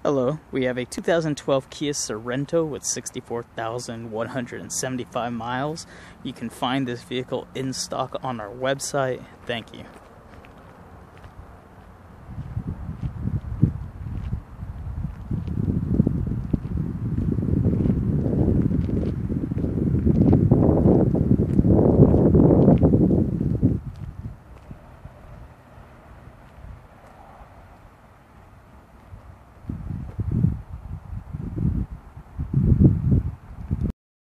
Hello, we have a 2012 Kia Sorento with 64,175 miles. You can find this vehicle in stock on our website. Thank you.